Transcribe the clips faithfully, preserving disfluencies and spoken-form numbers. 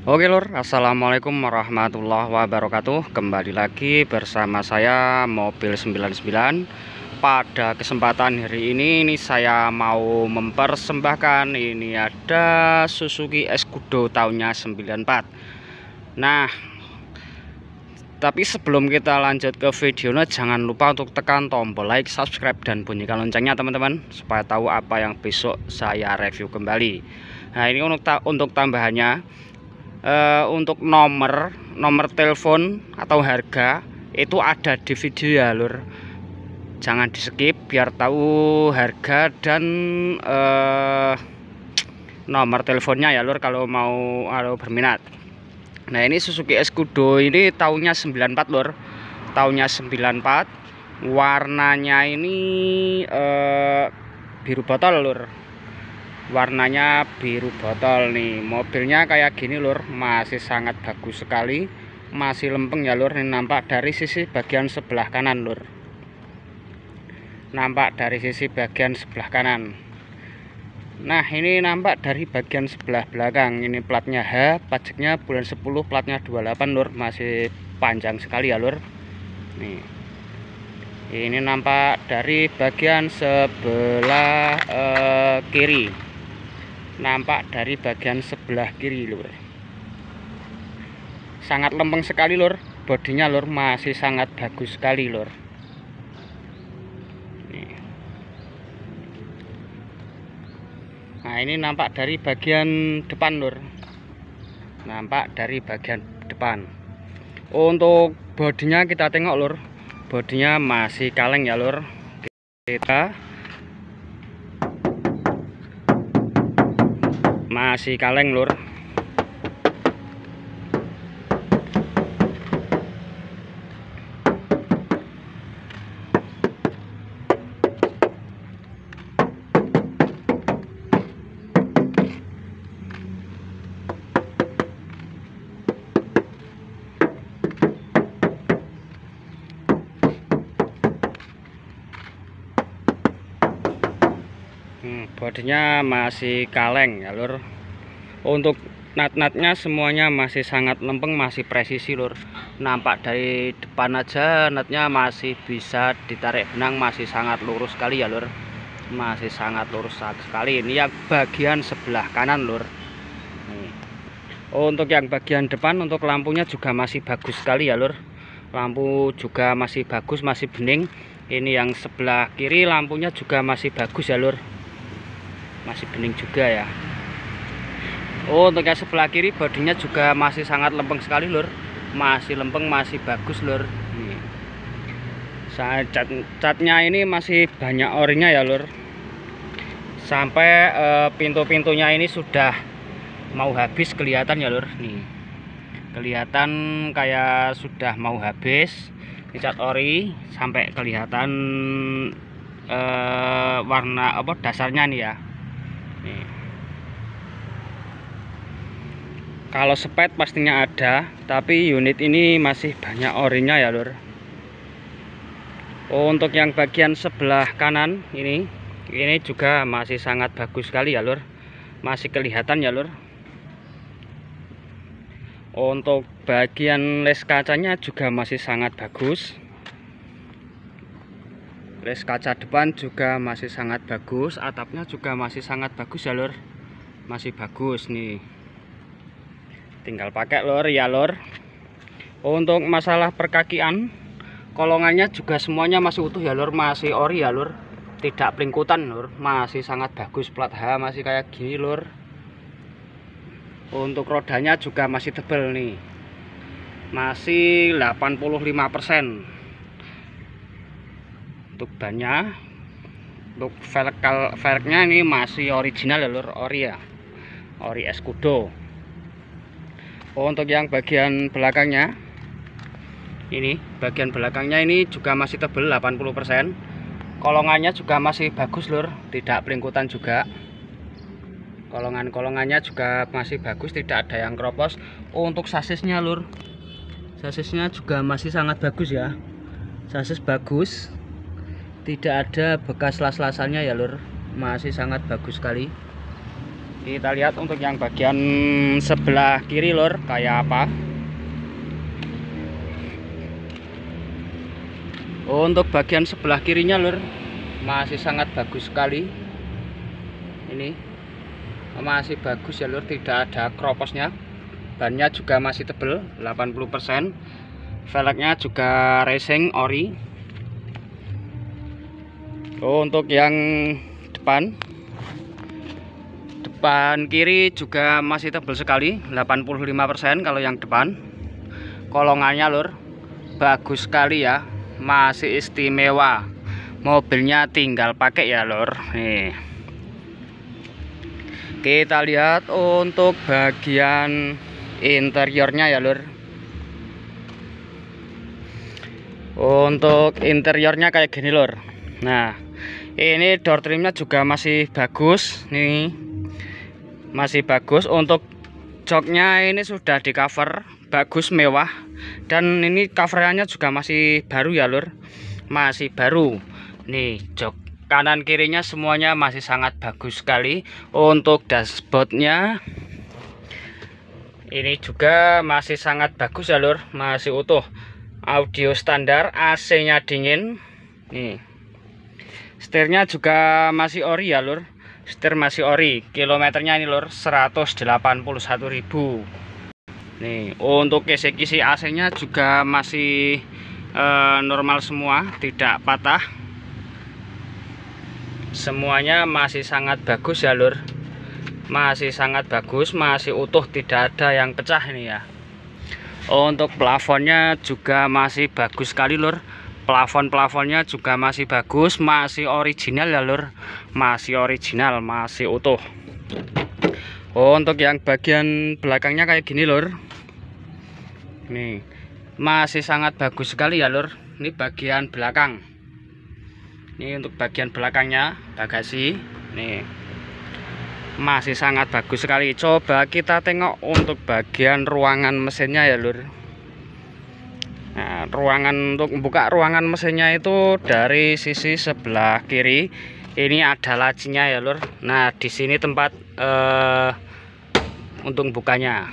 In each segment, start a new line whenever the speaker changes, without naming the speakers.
Oke lur, assalamualaikum warahmatullahi wabarakatuh. Kembali lagi bersama saya Mobil sembilan sembilan. Pada kesempatan hari ini, ini saya mau mempersembahkan ini ada Suzuki Escudo tahunnya sembilan empat. Nah, tapi sebelum kita lanjut ke videonya, jangan lupa untuk tekan tombol like, subscribe, dan bunyikan loncengnya teman-teman, supaya tahu apa yang besok saya review kembali. Nah, ini untuk untuk tambahannya, Uh, untuk nomor nomor telepon atau harga itu ada di video ya lur, jangan di skip biar tahu harga dan uh, nomor teleponnya ya lur kalau mau kalau berminat. Nah, ini Suzuki Escudo ini tahunnya sembilan empat lur, tahunnya sembilan empat, warnanya ini uh, biru botol lur. Warnanya biru botol nih, mobilnya kayak gini lur, masih sangat bagus sekali, masih lempeng ya lur. Ini nampak dari sisi bagian sebelah kanan lur, nampak dari sisi bagian sebelah kanan. Nah, ini nampak dari bagian sebelah belakang, ini platnya H, pajaknya bulan sepuluh, platnya dua puluh delapan lur, masih panjang sekali ya lur. Nih, ini nampak dari bagian sebelah eh, kiri, nampak dari bagian sebelah kiri lur, sangat lempeng sekali lur, bodinya lur masih sangat bagus sekali lur. Nah, ini nampak dari bagian depan lur, nampak dari bagian depan. Untuk bodinya kita tengok lur, bodinya masih kaleng ya lur. Kita masih kaleng lur. Hmm, bodinya masih kaleng ya lur. Untuk nat-natnya semuanya masih sangat lempeng, masih presisi lur. Nampak dari depan aja natnya masih bisa ditarik benang, masih sangat lurus sekali ya lur, masih sangat lurus sekali. Ini yang bagian sebelah kanan lur. Nih. Untuk yang bagian depan, untuk lampunya juga masih bagus sekali ya lur, lampu juga masih bagus, masih bening. Ini yang sebelah kiri lampunya juga masih bagus ya lur, masih bening juga ya. Oh, untuk yang sebelah kiri bodinya juga masih sangat lempeng sekali lur, masih lempeng, masih bagus lur. Nih, cat catnya ini masih banyak orinya ya lur, sampai uh, pintu-pintunya ini sudah mau habis kelihatan ya lur. Nih, kelihatan kayak sudah mau habis, ini cat ori sampai kelihatan uh, warna apa dasarnya nih ya. Nih. Kalau spet pastinya ada, tapi unit ini masih banyak orinya ya lur. Oh, untuk yang bagian sebelah kanan ini, ini juga masih sangat bagus sekali ya lur, masih kelihatan ya lur. Oh, untuk bagian les kacanya juga masih sangat bagus. Les kaca depan juga masih sangat bagus, atapnya juga masih sangat bagus ya lur, masih bagus nih, tinggal pakai lur ya lur. Untuk masalah perkakian, kolongannya juga semuanya masih utuh ya lur, masih ori ya lur, tidak pelingkutan lur, masih sangat bagus. Plat H masih kayak gini lur. Untuk rodanya juga masih tebal nih, masih delapan puluh lima persen. Untuk bannya, untuk velg velgnya ini masih original ya lur, ori ya, ori Escudo. Oh, untuk yang bagian belakangnya ini, bagian belakangnya ini juga masih tebal delapan puluh persen. Kolongannya juga masih bagus lur, tidak pelingkutan juga. Kolongan-kolongannya juga masih bagus, tidak ada yang kropos. Oh, untuk sasisnya lur, sasisnya juga masih sangat bagus ya, sasis bagus, tidak ada bekas las-lasannya ya lur, masih sangat bagus sekali. Kita lihat untuk yang bagian sebelah kiri lur kayak apa. Untuk bagian sebelah kirinya lur masih sangat bagus sekali. Ini masih bagus ya lur, tidak ada kroposnya. Bannya juga masih tebel delapan puluh persen. Velgnya juga racing ori. Oh, untuk yang depan depan kiri juga masih tebal sekali delapan puluh lima persen. Kalau yang depan kolongannya lur bagus sekali ya, masih istimewa. Mobilnya tinggal pakai ya lur. Nih kita lihat untuk bagian interiornya ya lur. Untuk interiornya kayak gini lur. Nah ini door trimnya juga masih bagus nih, masih bagus. Untuk joknya ini sudah di cover bagus mewah, dan ini coverannya juga masih baru ya lur, masih baru. Nih jok kanan kirinya semuanya masih sangat bagus sekali. Untuk dashboardnya ini juga masih sangat bagus ya lur, masih utuh. Audio standar, A C nya dingin. Nih setirnya juga masih ori ya lur, setir masih ori. Kilometernya ini lur seratus delapan puluh satu ribu. Nih untuk kisi-kisi A C nya juga masih eh, normal semua, tidak patah. Semuanya masih sangat bagus ya lur, masih sangat bagus, masih utuh, tidak ada yang pecah ini ya. Untuk plafonnya juga masih bagus sekali lur. Plafon-plafonnya juga masih bagus, masih original ya lur, masih original, masih utuh. Oh, untuk yang bagian belakangnya kayak gini lur. Nih masih sangat bagus sekali ya lur. Ini bagian belakang. Ini untuk bagian belakangnya bagasi. Nih masih sangat bagus sekali. Coba kita tengok untuk bagian ruangan mesinnya ya lur. Nah, ruangan untuk membuka ruangan mesinnya itu dari sisi sebelah kiri. Ini ada lacinya ya lur. Nah di sini tempat eh, untuk bukanya.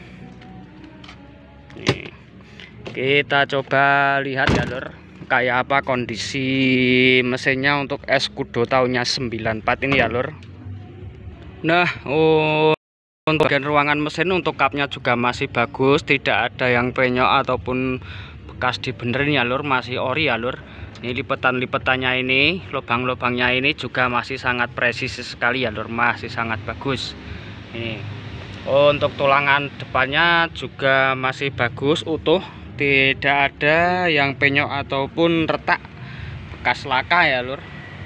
Nih kita coba lihat ya lur, kayak apa kondisi mesinnya untuk Escudo tahunnya sembilan empat ini ya lur. Nah oh, untuk bagian ruangan mesin untuk kapnya juga masih bagus, tidak ada yang penyok ataupun bekas dibenerin ya lur, masih ori ya lur. Ini lipetan-lipetannya ini, lubang-lubangnya ini juga masih sangat presisi sekali ya lur, masih sangat bagus. Ini oh, untuk tulangan depannya juga masih bagus, utuh, tidak ada yang penyok ataupun retak bekas laka ya lur.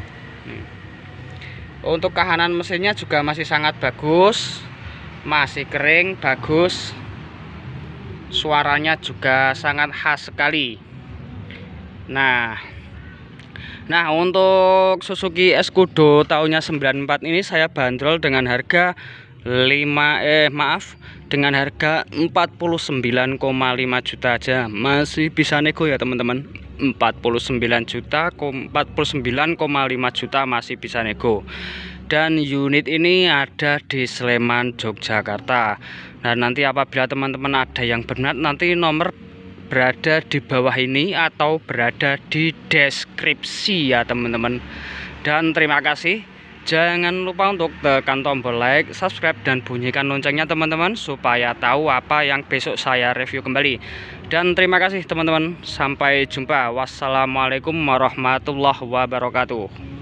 Untuk kahanan mesinnya juga masih sangat bagus, masih kering, bagus. Suaranya juga sangat khas sekali. Nah Nah untuk Suzuki Escudo tahunnya sembilan empat ini saya bandrol dengan harga lima eh maaf dengan harga empat puluh sembilan koma lima juta aja. Masih bisa nego ya teman-teman. empat puluh sembilan juta, empat puluh sembilan koma lima juta masih bisa nego. Dan unit ini ada di Sleman, Yogyakarta. Nah nanti apabila teman-teman ada yang benar, nanti nomor berada di bawah ini atau berada di deskripsi ya teman-teman. Dan terima kasih. Jangan lupa untuk tekan tombol like, subscribe, dan bunyikan loncengnya teman-teman, supaya tahu apa yang besok saya review kembali. Dan terima kasih teman-teman. Sampai jumpa. Wassalamualaikum warahmatullahi wabarakatuh.